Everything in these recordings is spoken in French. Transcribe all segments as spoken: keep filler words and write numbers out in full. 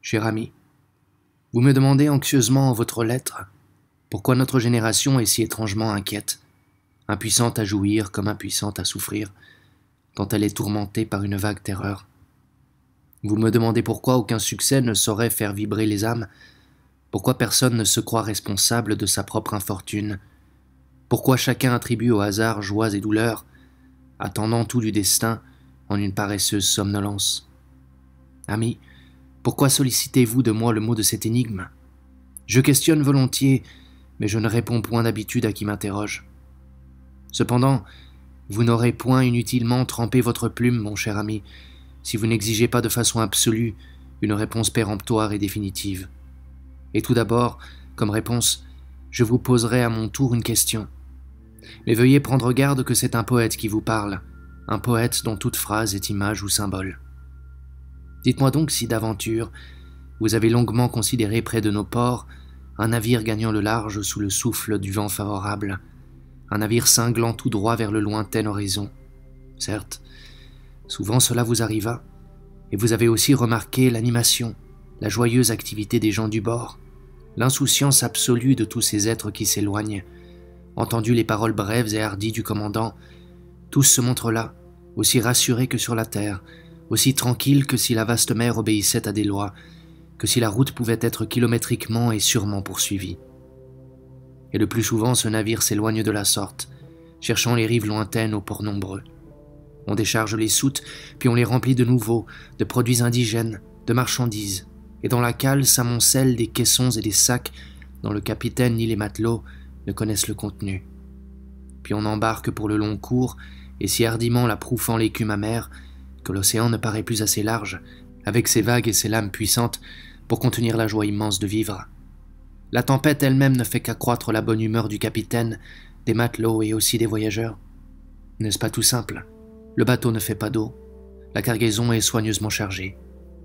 Cher ami, vous me demandez anxieusement en votre lettre pourquoi notre génération est si étrangement inquiète, impuissante à jouir comme impuissante à souffrir, tant elle est tourmentée par une vague terreur. Vous me demandez pourquoi aucun succès ne saurait faire vibrer les âmes, pourquoi personne ne se croit responsable de sa propre infortune, pourquoi chacun attribue au hasard joies et douleurs, attendant tout du destin en une paresseuse somnolence. Ami, pourquoi sollicitez-vous de moi le mot de cette énigme? Je questionne volontiers, mais je ne réponds point d'habitude à qui m'interroge. Cependant, vous n'aurez point inutilement trempé votre plume, mon cher ami, si vous n'exigez pas de façon absolue une réponse péremptoire et définitive. Et tout d'abord, comme réponse, je vous poserai à mon tour une question. Mais veuillez prendre garde que c'est un poète qui vous parle, un poète dont toute phrase est image ou symbole. Dites-moi donc si d'aventure vous avez longuement considéré près de nos ports un navire gagnant le large sous le souffle du vent favorable, un navire cinglant tout droit vers le lointain horizon. Certes, souvent cela vous arriva, et vous avez aussi remarqué l'animation, la joyeuse activité des gens du bord, l'insouciance absolue de tous ces êtres qui s'éloignent, entendu les paroles brèves et hardies du commandant. Tous se montrent là, aussi rassurés que sur la terre, aussi tranquilles que si la vaste mer obéissait à des lois, que si la route pouvait être kilométriquement et sûrement poursuivie. Et le plus souvent ce navire s'éloigne de la sorte, cherchant les rives lointaines aux ports nombreux. On décharge les soutes, puis on les remplit de nouveau, de produits indigènes, de marchandises, et dans la cale s'amoncellent des caissons et des sacs dont le capitaine ni les matelots ne connaissent le contenu. Puis on embarque pour le long cours, et si hardiment la proue fend l'écume amère, que l'océan ne paraît plus assez large, avec ses vagues et ses lames puissantes, pour contenir la joie immense de vivre. La tempête elle-même ne fait qu'accroître la bonne humeur du capitaine, des matelots et aussi des voyageurs. N'est-ce pas tout simple? Le bateau ne fait pas d'eau, la cargaison est soigneusement chargée.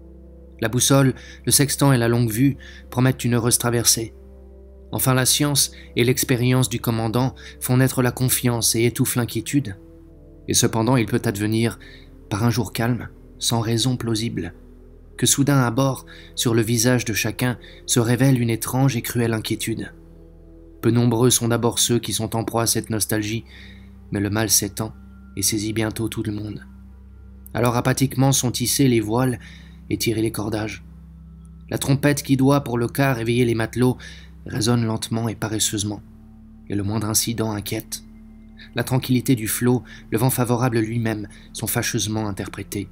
La boussole, le sextant et la longue-vue promettent une heureuse traversée. Enfin la science et l'expérience du commandant font naître la confiance et étouffent l'inquiétude. Et cependant il peut advenir, par un jour calme, sans raison plausible, que soudain à bord, sur le visage de chacun, se révèle une étrange et cruelle inquiétude. Peu nombreux sont d'abord ceux qui sont en proie à cette nostalgie, mais le mal s'étend et saisit bientôt tout le monde. Alors apathiquement sont tissés les voiles et tirés les cordages. La trompette qui doit, pour le quart, réveiller les matelots, résonne lentement et paresseusement, et le moindre incident inquiète. La tranquillité du flot, le vent favorable lui-même sont fâcheusement interprétés.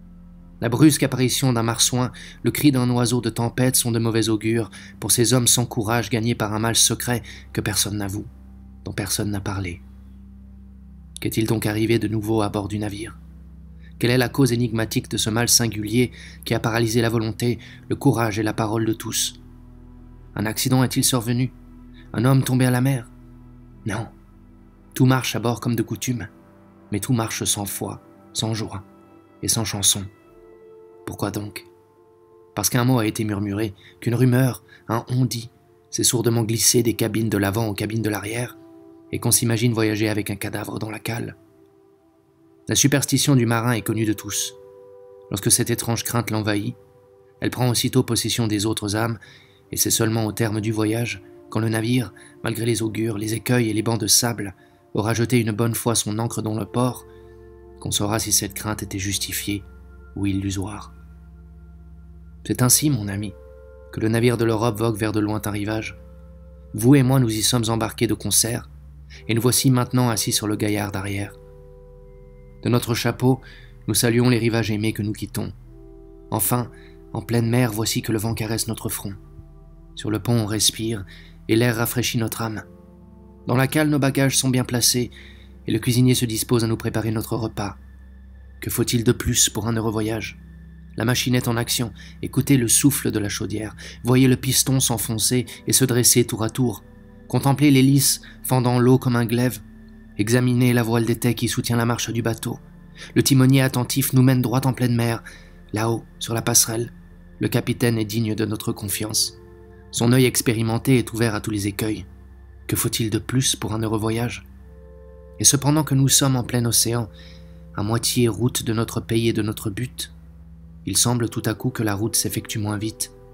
La brusque apparition d'un marsouin, le cri d'un oiseau de tempête sont de mauvais augure pour ces hommes sans courage gagnés par un mal secret que personne n'avoue, dont personne n'a parlé. Qu'est-il donc arrivé de nouveau à bord du navire? Quelle est la cause énigmatique de ce mal singulier qui a paralysé la volonté, le courage et la parole de tous? Un accident est-il survenu? Un homme tombé à la mer? Non. Tout marche à bord comme de coutume, mais tout marche sans foi, sans joie et sans chanson. Pourquoi donc? Parce qu'un mot a été murmuré, qu'une rumeur, un on-dit, s'est sourdement glissé des cabines de l'avant aux cabines de l'arrière, et qu'on s'imagine voyager avec un cadavre dans la cale. La superstition du marin est connue de tous. Lorsque cette étrange crainte l'envahit, elle prend aussitôt possession des autres âmes, et c'est seulement au terme du voyage, quand le navire, malgré les augures, les écueils et les bancs de sable, aura jeté une bonne fois son ancre dans le port, qu'on saura si cette crainte était justifiée ou illusoire. C'est ainsi, mon ami, que le navire de l'Europe vogue vers de lointains rivages. Vous et moi nous y sommes embarqués de concert, et nous voici maintenant assis sur le gaillard d'arrière. De notre chapeau, nous saluons les rivages aimés que nous quittons. Enfin, en pleine mer, voici que le vent caresse notre front. Sur le pont, on respire, et l'air rafraîchit notre âme. Dans la cale, nos bagages sont bien placés, et le cuisinier se dispose à nous préparer notre repas. Que faut-il de plus pour un heureux voyage? La machine est en action, écoutez le souffle de la chaudière, voyez le piston s'enfoncer et se dresser tour à tour, contemplez l'hélice fendant l'eau comme un glaive, examinez la voile d'étai qui soutient la marche du bateau. Le timonier attentif nous mène droit en pleine mer. Là-haut, sur la passerelle, le capitaine est digne de notre confiance. Son œil expérimenté est ouvert à tous les écueils. Que faut-il de plus pour un heureux voyage? Et cependant que nous sommes en plein océan, à moitié route de notre pays et de notre but, il semble tout à coup que la route s'effectue moins vite,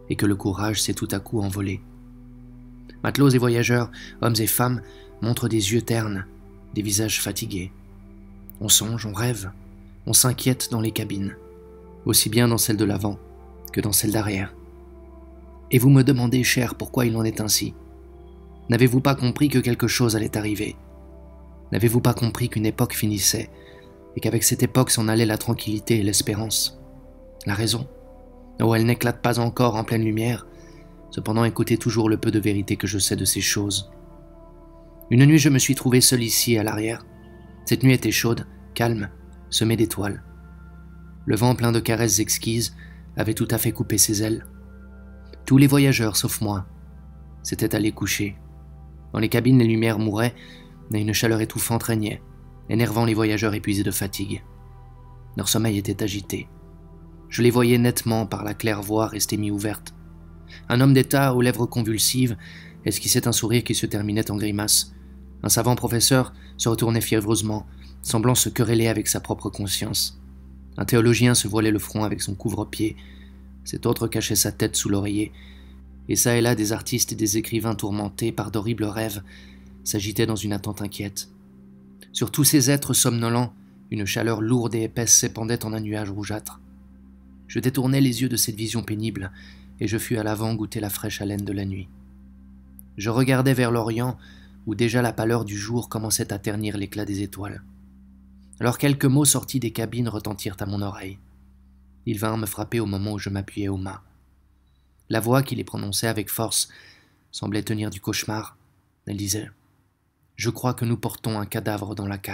et que le courage s'est tout à coup envolé. Matelots et voyageurs, hommes et femmes, montrent des yeux ternes, des visages fatigués. On songe, on rêve, on s'inquiète dans les cabines, aussi bien dans celle de l'avant que dans celle d'arrière. Et vous me demandez, cher, pourquoi il en est ainsi? N'avez-vous pas compris que quelque chose allait arriver? N'avez-vous pas compris qu'une époque finissait, et qu'avec cette époque s'en allait la tranquillité et l'espérance? La raison? Oh, elle n'éclate pas encore en pleine lumière. Cependant, écoutez toujours le peu de vérité que je sais de ces choses. Une nuit, je me suis trouvé seul ici, à l'arrière. Cette nuit était chaude, calme, semée d'étoiles. Le vent plein de caresses exquises avait tout à fait coupé ses ailes. Tous les voyageurs, sauf moi, s'étaient allés coucher. Dans les cabines, les lumières mouraient, et une chaleur étouffante régnait, énervant les voyageurs épuisés de fatigue. Leur sommeil était agité. Je les voyais nettement par la claire-voie restée mi-ouverte. Un homme d'État aux lèvres convulsives esquissait un sourire qui se terminait en grimace. Un savant professeur se retournait fiévreusement, semblant se quereller avec sa propre conscience. Un théologien se voilait le front avec son couvre-pied. Cet autre cachait sa tête sous l'oreiller. Et çà et là, des artistes et des écrivains tourmentés par d'horribles rêves s'agitaient dans une attente inquiète. Sur tous ces êtres somnolents, une chaleur lourde et épaisse s'épandait en un nuage rougeâtre. Je détournai les yeux de cette vision pénible, et je fus à l'avant goûter la fraîche haleine de la nuit. Je regardais vers l'Orient, où déjà la pâleur du jour commençait à ternir l'éclat des étoiles. Alors quelques mots sortis des cabines retentirent à mon oreille. Ils vinrent me frapper au moment où je m'appuyais au mât. La voix qui les prononçait avec force semblait tenir du cauchemar. Elle disait « Je crois que nous portons un cadavre dans la cale. »